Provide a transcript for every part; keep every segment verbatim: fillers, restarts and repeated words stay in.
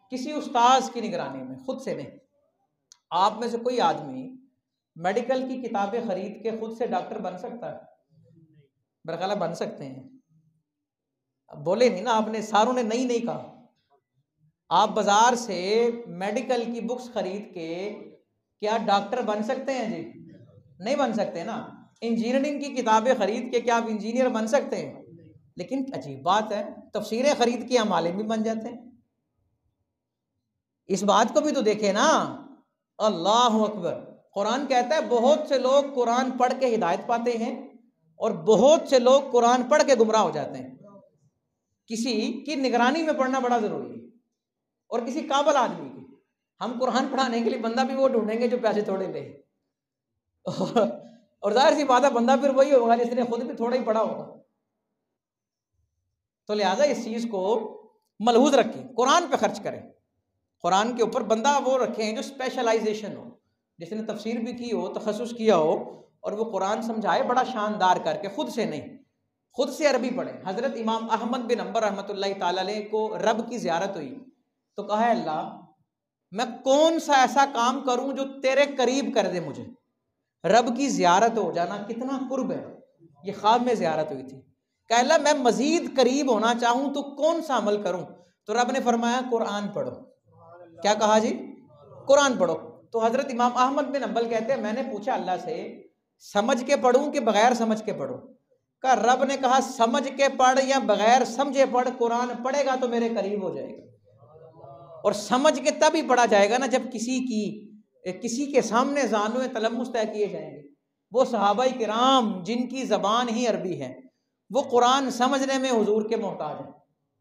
किसी उस्ताद की निगरानी में, खुद से नहीं। आप में से कोई आदमी मेडिकल की किताबें खरीद के खुद से डॉक्टर बन सकता है? मेरा ख्याल है बन सकते हैं। अब बोले नहीं ना आपने, सारों ने नहीं नहीं कहा। आप बाजार से मेडिकल की बुक्स खरीद के क्या डॉक्टर बन सकते हैं जी? नहीं बन सकते ना। इंजीनियरिंग की किताबें खरीद के क्या आप इंजीनियर बन सकते हैं? लेकिन अजीब बात है, तफसीरें खरीद के हम आलिम भी बन जाते हैं। इस बात को भी तो देखे ना। अल्लाह अकबर। कुरान कहता है बहुत से लोग कुरान पढ़ के हिदायत पाते हैं और बहुत से लोग कुरान पढ़ के गुमराह हो जाते हैं। किसी की निगरानी में पढ़ना बड़ा जरूरी है और किसी काबल आदमी की। हम कुरान पढ़ाने के लिए बंदा भी वो ढूंढेंगे जो पैसे थोड़े ले, और जाहिर सी बात है बंदा फिर वही होगा जिसने खुद भी थोड़ा ही पढ़ा होगा। तो लिहाजा इस चीज को मलहूज रखें, कुरान पे खर्च करें। कुरान के ऊपर बंदा वो रखें जो स्पेशलाइजेशन हो, जिसने तफसीर भी की हो, तखसुस किया हो, और वो कुरान समझाए बड़ा शानदार करके, खुद से नहीं, खुद से अरबी पढ़े। हजरत इमाम अहमद बिन अंबर रहमतुल्लाह ताला अलैह को रब की ज़ियारत हुई तो कहा है अल्लाह मैं कौन सा ऐसा काम करूं जो तेरे करीब कर दे मुझे। रब की ज़ियारत हो जाना कितना कुर्ब है। ये ख्वाब में ज़ियारत हुई थी। कहा अल्लाह मैं मजीद करीब होना चाहूं तो कौन सा अमल करूं? तो रब ने फरमाया कुरान पढ़ो। क्या कहा जी? कुरान पढ़ो। तो हजरत इमाम अहमद बिन अंबल कहते हैं मैंने पूछा अल्लाह से समझ के पढ़ूं कि बगैर समझ के पढ़ूं? का रब ने कहा समझ के पढ़ या बगैर समझे पढ़, कुरान पढ़ेगा तो मेरे करीब हो जाएगा। और समझ के तभी पढ़ा जाएगा ना जब किसी की किसी के सामने ज़ानुए तलम्मुस तय किए जाएंगे। वो सहाबाई किराम जिनकी ज़बान ही अरबी है वो कुरान समझने में हुजूर के मोहताज है।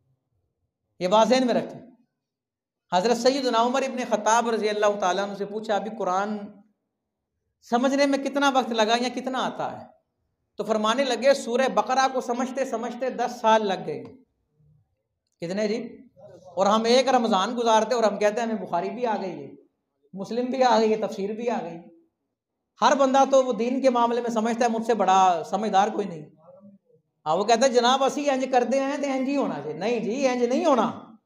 ये बात ज़हन में रखें। हज़रत सैयदना उमर इब्न खत्ताब रज़ी अल्लाह ताला अन्हु से पूछा अभी कुरान समझने में कितना वक्त लगा या कितना आता है? तो फरमाने लगे सूरह बकरा को समझते समझते दस साल लग गए। कितने जी? और हम एक रमज़ान गुजारते और हम कहते हैं हमें बुखारी भी आ गई है, मुस्लिम भी आ गई है, तफसीर भी आ गई। हर बंदा तो वो दीन के मामले में समझता है मुझसे बड़ा समझदार कोई नहीं। हाँ वो कहता है जनाब असी इंज करते हैं तो इंज ही होना चाहिए। नहीं जी, इंज नहीं होना।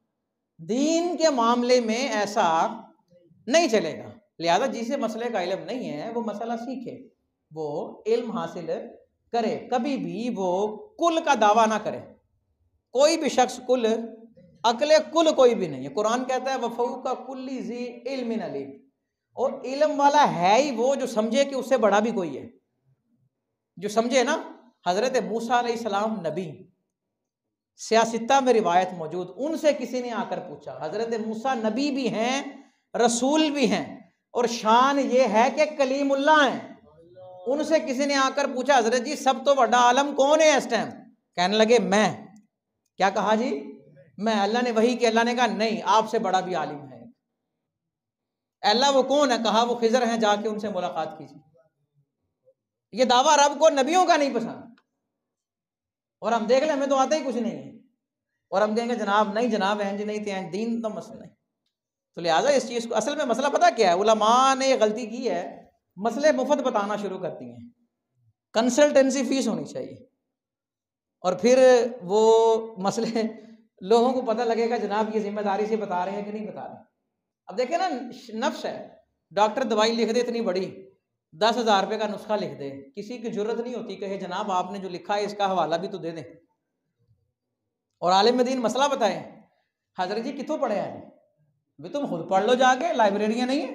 दीन के मामले में ऐसा नहीं चलेगा। लिहाजा जिसे मसले का इल्म नहीं है वो मसला सीखे, वो इल्म हासिल करे। कभी भी वो कुल का दावा ना करे। कोई भी शख्स कुल अकले कुल कोई भी नहीं है। कुरान कहता है वफौका कुल्ली ज़ी इल्मिन अलीम, और इल्म वाला है ही वो जो समझे कि उससे बड़ा भी कोई है। जो समझे ना, हजरत मूसा अलैहिस्सलाम नबी, सियासिता में रिवायत मौजूद, उनसे किसी ने आकर पूछा। हजरत मूसा नबी भी हैं, रसूल भी हैं, और शान ये है कि कलीमुल्लाह हैं। उनसे किसी ने आकर पूछा हजरत जी सब तो बड़ा आलम कौन है इस टाइम? कहने लगे मैं। क्या कहा जी? मैं। अल्लाह ने वही कि अल्लाह ने कहा नहीं आपसे बड़ा भी आलिम है। अल्लाह वो कौन है? कहा वो खिजर हैं, जाके उनसे मुलाकात कीजिए। ये दावा रब को नबियों का नहीं पसंद। और हम देख ले हमें तो आता ही कुछ नहीं है, और हम देंगे जनाब नहीं जनाब हैं जी नहीं थे दीन तो मसला नहीं। तो लिहाजा इस चीज़ को असल में मसला पता क्या है? उलमा ने ये गलती की है, मसले मुफ्त बताना शुरू करती हैं। कंसल्टेंसी फीस होनी चाहिए और फिर वो मसले लोगों को पता लगेगा जनाब ये जिम्मेदारी से बता रहे हैं कि नहीं बता रहे। अब देखें ना, नफ्स है, डॉक्टर दवाई लिख दे इतनी बड़ी, दस हज़ार रुपये का नुस्खा लिख दे, किसी की जरूरत नहीं होती कहे जनाब आपने जो लिखा है इसका हवाला भी तो दे दें। और आलिम दीन मसला बताए, हजरत जी कितों पढ़े हैं? भी तुम खुद पढ़ लो जाके, लाइब्रेरियाँ नहीं है।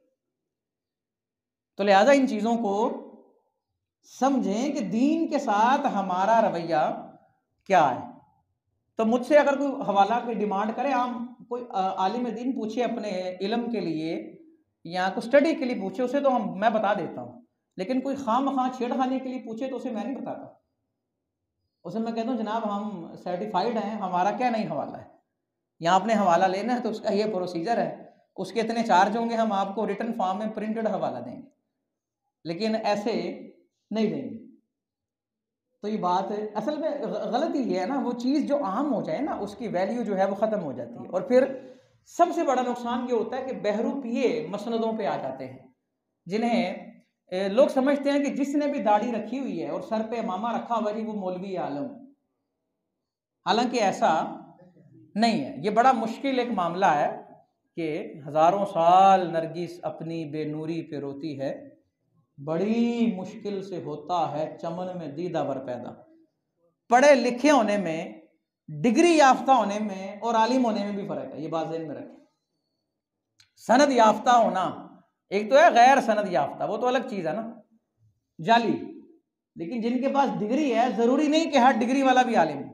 तो लिहाजा इन चीज़ों को समझें कि दीन के साथ हमारा रवैया क्या है। तो मुझसे अगर कोई हवाला की डिमांड करे, हम कोई आलिम दीन पूछे अपने इल्म के लिए या कोई स्टडी के लिए पूछे, उसे तो हम मैं बता देता हूँ। लेकिन कोई खाम खां छेड़खानी के लिए पूछे तो उसे मैं नहीं बताता। उसे मैं कहता हूँ जनाब हम सर्टिफाइड हैं, हमारा क्या नहीं हवाला है, यहाँ आपने हवाला लेना है तो उसका ये प्रोसीजर है, उसके इतने चार्ज होंगे, हम आपको रिटर्न फॉर्म में प्रिंटेड हवाला देंगे, लेकिन ऐसे नहीं देंगे। तो ये बात है, असल में गलती ये है ना, वो चीज़ जो आम हो जाए ना उसकी वैल्यू जो है वो ख़त्म हो जाती है। और फिर सबसे बड़ा नुकसान ये होता है कि बहरूपिये मसनदों पे आ जाते हैं, जिन्हें लोग समझते हैं कि जिसने भी दाढ़ी रखी हुई है और सर पे इमामा रखा हुआ जी वो मौलवी आलम। हालांकि ऐसा नहीं है। ये बड़ा मुश्किल एक मामला है कि हज़ारों साल नरगिस अपनी बेनूरी पे रोती है, बड़ी मुश्किल से होता है चमन में दीदावर पैदा। पढ़े लिखे होने में, डिग्री याफ्ता होने में और आलिम होने में भी फ़र्क है, ये बात ज़हन में रखें। सनद याफ्ता होना एक तो है, गैर सनद याफ्ता वो तो अलग चीज़ है ना, जाली। लेकिन जिनके पास डिग्री है, ज़रूरी नहीं कि हर डिग्री वाला भी आलिम।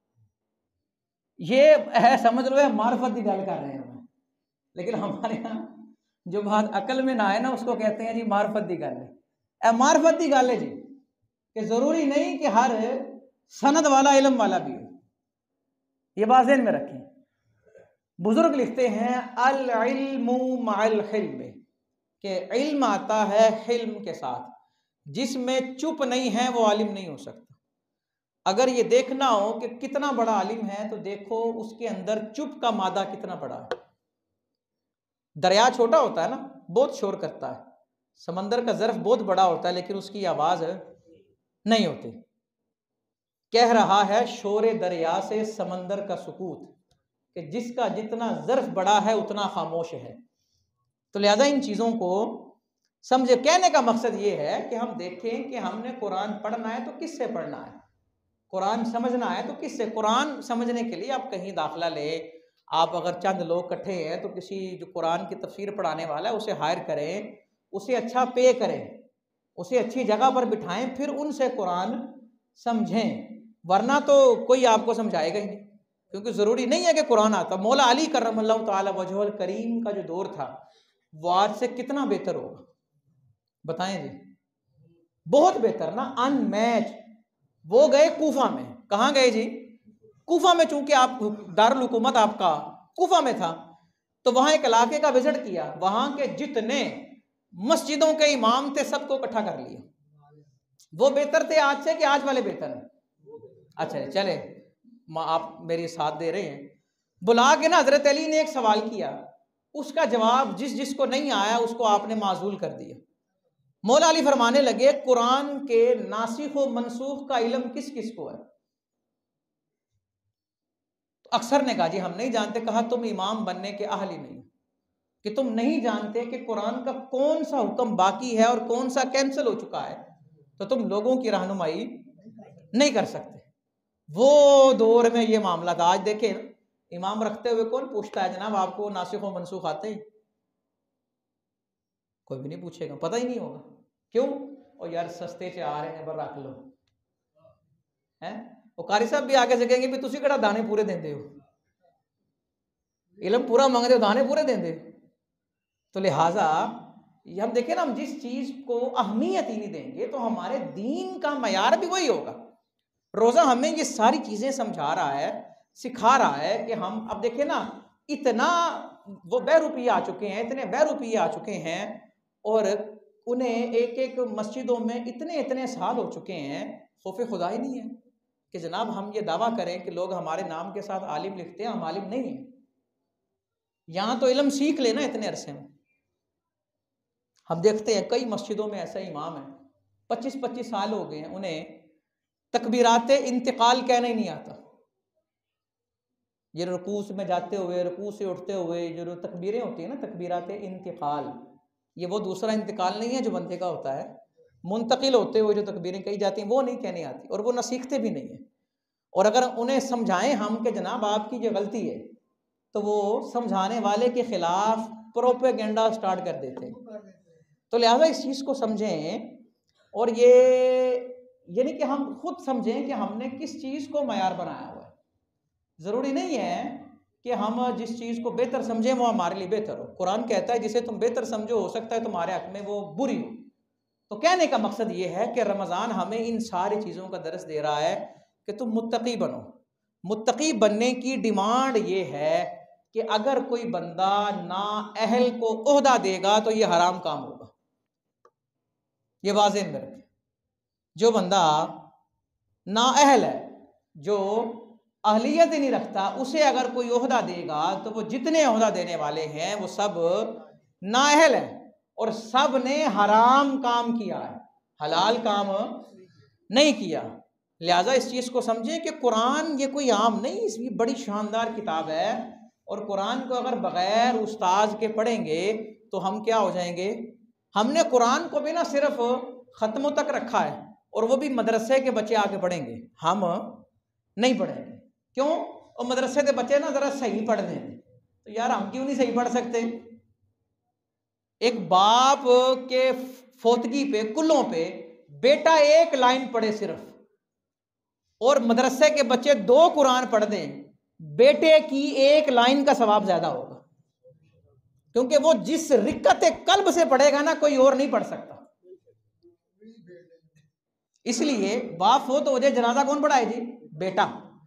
ये है, समझ लो है, मार्फत की गल कर रहे हैं हम। लेकिन हमारे यहाँ जो बात अकल में ना है ना, उसको कहते हैं जी मार्फत की गल है। मार्फत की गल है जी, कि ज़रूरी नहीं कि हर सनद वाला इल्म वाला भी हो, ये बात ज़हन में रखें। बुजुर्ग लिखते हैं अल इल्मु मअल हिल्म, कि इल्म आता है हिल्म के साथ, जिसमें चुप नहीं है वो आलिम नहीं हो सकता। अगर ये देखना हो कि कितना बड़ा आलिम है, तो देखो उसके अंदर चुप का मादा कितना बड़ा है। दरिया छोटा होता है ना, बहुत शोर करता है, समंदर का ज़र्फ बहुत बड़ा होता है, लेकिन उसकी आवाज़ नहीं होती। कह रहा है शोरे दरिया से समंदर का सुकूत, कि जिसका जितना ज़र्फ बड़ा है उतना खामोश है। तो लिहाजा इन चीज़ों को समझे। कहने का मकसद ये है कि हम देखें कि हमने कुरान पढ़ना है तो किससे पढ़ना है, कुरान समझना है तो किससे। कुरान समझने के लिए आप कहीं दाखिला ले, आप अगर चंद लोग इकट्ठे हैं तो किसी जो कुरान की तफसीर पढ़ाने वाला है उसे हायर करें, उसे अच्छा पे करें, उसे अच्छी जगह पर बिठाएं, फिर उनसे कुरान समझें। वरना तो कोई आपको समझाएगा ही नहीं, क्योंकि ज़रूरी नहीं है कि कुरान आता। मौला अली करमल्लाहु ताला वजहुल करीम का जो दौर था वो आज से कितना बेहतर होगा, बताएं जी। बहुत बेहतर ना, अनमैच। वो गए कूफा में, कहाँ गए जी? कूफा में। चूंकि आप दारुल हुकूमत आपका कूफा में था, तो वहां एक इलाके का विजिट किया, वहां के जितने मस्जिदों के इमाम थे सबको इकट्ठा कर लिया। वो बेहतर थे आज से कि आज वाले बेहतर हैं? अच्छा चले, आप मेरी साथ दे रहे हैं। बुला के ना हजरत अली ने एक सवाल किया, उसका जवाब जिस जिसको नहीं आया उसको आपने माजूल कर दिया। मौला अली फरमाने लगे कुरान के नासिख व मनसूख का इल्म किस किस को है? तो अक्सर ने कहा जी हम नहीं जानते। कहा तुम इमाम बनने के अहल ही नहीं, कि तुम नहीं जानते कि कुरान का कौन सा हुक्म बाकी है और कौन सा कैंसिल हो चुका है, तो तुम लोगों की रहनुमाई नहीं कर सकते। वो दौर में ये मामला था। आज देखें इमाम रखते हुए कौन पूछता है जनाब आपको नासिख व मनसूख आते हैं? कोई भी नहीं पूछेगा, पता ही नहीं होगा। क्यों? और यार सस्ते से आ रहे हैं, पर रख लो हैं। वो कारी साहब भी आगे से कहेंगे भी तुसी केड़ा दाने पूरे देंदे हो, इल्म पूरा मांगते हो, दाने पूरे देंदे। तो लिहाजा हम देखें ना, हम जिस चीज को अहमियत ही नहीं देंगे तो हमारे दीन का मयार भी वही होगा। रोजा हमें ये सारी चीजें समझा रहा है, सिखा रहा है कि हम अब देखें ना, इतना वो बहरूपिये आ चुके हैं, इतने बहरूपिये आ चुके हैं, और उन्हें एक एक मस्जिदों में इतने इतने साल हो चुके हैं, खौफ खुदा ही नहीं है कि जनाब हम ये दावा करें कि लोग हमारे नाम के साथ आलिम लिखते हैं, हम आलिम नहीं हैं। यहाँ तो इल्म सीख लेना इतने अरसे में। हम देखते हैं कई मस्जिदों में ऐसा इमाम है, पच्चीस पच्चीस साल हो गए हैं, उन्हें तकबीरात इंतकाल कहना ही नहीं आता। ये रुकू में जाते हुए, रुकू से उठते हुए जो तकबीरें होती हैं ना, तकबीरात इंतकाल, ये वो दूसरा इंतकाल नहीं है जो बंदे का होता है। मुंतकिल होते हुए जो तकबीरें कही जाती हैं वो नहीं कहनी आती, और वो न सीखते भी नहीं है। और अगर उन्हें समझाएं हम कि जनाब आपकी जो गलती है, तो वो समझाने वाले के खिलाफ प्रोपेगेंडा स्टार्ट कर देते हैं। तो लिहाजा इस चीज़ को समझें, और ये ये नहीं कि हम खुद समझें कि हमने किस चीज़ को मयार बनाया हुआ है। ज़रूरी नहीं है कि हम जिस चीज़ को बेहतर समझें वो हमारे लिए बेहतर हो। कुरान कहता है जिसे तुम बेहतर समझो हो सकता है तुम्हारे हक में वो बुरी हो। तो कहने का मकसद ये है कि रमज़ान हमें इन सारी चीज़ों का दरस दे रहा है कि तुम मुत्तकी बनो। मुत्तकी बनने की डिमांड ये है कि अगर कोई बंदा ना अहल को ओहदा देगा तो ये हराम काम होगा। ये वाज़ेह में रखें। जो बंदा ना अहल है, जो अहलियत ही नहीं रखता, उसे अगर कोई ओहदा देगा तो वो जितने ओहदा देने वाले हैं वो सब नाअहल हैं, और सब ने हराम काम किया है, हलाल काम नहीं किया। लिहाजा इस चीज़ को समझें कि कुरान ये कोई आम नहीं, इसकी बड़ी शानदार किताब है। और कुरान को अगर बग़ैर उस्ताद के पढ़ेंगे तो हम क्या हो जाएंगे। हमने कुरान को भी ना सिर्फ ख़त्मों तक रखा है और वो भी मदरसे के बच्चे आके पढ़ेंगे, हम नहीं पढ़ेंगे। क्यों? और मदरसे के बच्चे ना ज़रा सही पढ़ दें, तो यार हम क्यों नहीं सही पढ़ सकते। एक बाप के फोतगी पे, कुल्लों पे बेटा एक लाइन पढ़े सिर्फ, और मदरसे के बच्चे दो कुरान पढ़ दें, बेटे की एक लाइन का सवाब ज्यादा होगा, क्योंकि वो जिस रिक्कत कल्ब से पढ़ेगा ना कोई और नहीं पढ़ सकता। इसलिए बाप फोत हो जाए, जनाजा कौन पढ़ाए जी? बेटा।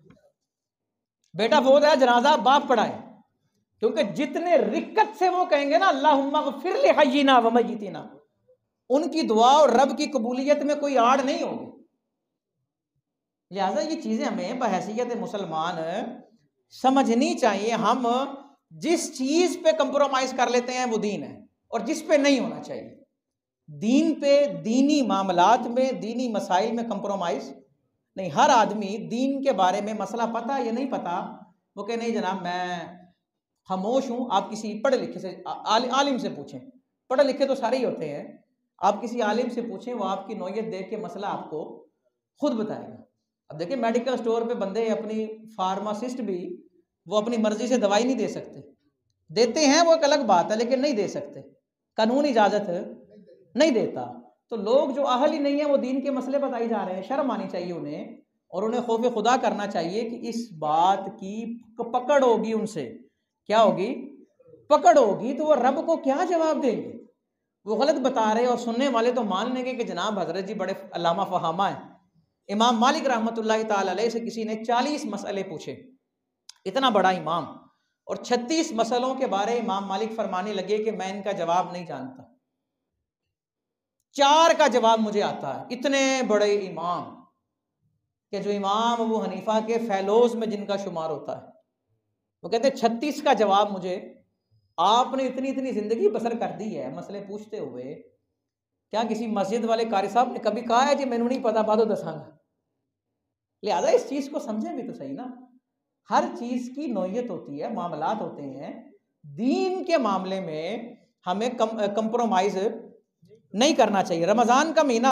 बेटा फोत है, जनाजा बाप पढ़ाए, क्योंकि जितने रिक्कत से वो कहेंगे ना अल्लाहुम्मा ग़फ़िर li हय्यिना व मय्यितिना, उनकी दुआ और रब की कबूलियत में कोई आड़ नहीं होगी। लिहाजा ये चीजें हमें बहैसियत मुसलमान समझनी चाहिए। हम जिस चीज पे कंप्रोमाइज कर लेते हैं वो दीन है, और जिस पे नहीं होना चाहिए। दीन पे, दीनी मामलात में, दीनी मसाइल में कंप्रोमाइज नहीं। हर आदमी दीन के बारे में मसला पता या नहीं पता, वो कहे नहीं जनाब मैं खामोश हूँ। आप किसी पढ़े लिखे से, आल, आलिम से पूछें, पढ़े लिखे तो सारे ही होते हैं, आप किसी आलिम से पूछें, वो आपकी नौयत देख के मसला आपको खुद बताएगा। अब देखिए मेडिकल स्टोर पे बंदे, अपनी फार्मासिस्ट भी वो अपनी मर्जी से दवाई नहीं दे सकते, देते हैं वो एक अलग बात है, लेकिन नहीं दे सकते, कानून इजाजत नहीं देता। तो लोग जो अहल ही नहीं है वो दीन के मसले बताई जा रहे हैं, शर्म आनी चाहिए उन्हें, और उन्हें खौफ खुदा करना चाहिए कि इस बात की पकड़ होगी उनसे, क्या होगी? पकड़ होगी। तो वो रब को क्या जवाब देंगे? वो गलत बता रहे और सुनने वाले तो मान लेंगे कि जनाब हजरत जी बड़े अल्लामा फहामा है। इमाम मालिक रहमतुल्लाहि ताला अलैह से किसी ने चालीस मसले पूछे, इतना बड़ा इमाम, और छत्तीस मसलों के बारे इमाम मालिक फरमाने लगे कि मैं इनका जवाब नहीं जानता, चार का जवाब मुझे आता है। इतने बड़े इमाम कि जो इमाम अबू हनीफा के फैलोज में जिनका शुमार होता है, वो कहते छत्तीस का जवाब मुझे, आपने इतनी इतनी जिंदगी बसर कर दी है मसले पूछते हुए, क्या किसी मस्जिद वाले कारी साहब ने कभी कहा है जी मैनू नहीं पता बादो दसांगा? लिहाजा इस चीज को समझें भी तो सही ना। हर चीज की नौयत होती है, मामलात होते हैं। दीन के मामले में हमें कम कंप्रोमाइज नहीं करना चाहिए। रमजान का महीना